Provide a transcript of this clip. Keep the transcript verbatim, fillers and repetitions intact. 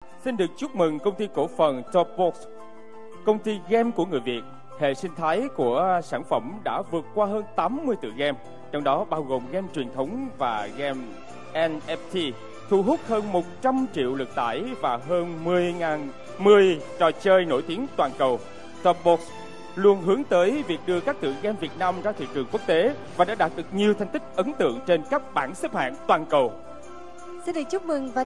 Xin được chúc mừng công ty cổ phần Topbox, công ty game của người Việt. Hệ sinh thái của sản phẩm đã vượt qua hơn tám mươi tựa game, trong đó bao gồm game truyền thống và game en ép tê, thu hút hơn một trăm triệu lượt tải và hơn mười nghìn mười trò chơi nổi tiếng toàn cầu. Topbox luôn hướng tới việc đưa các tựa game Việt Nam ra thị trường quốc tế và đã đạt được nhiều thành tích ấn tượng trên các bảng xếp hạng toàn cầu. Xin được chúc mừng và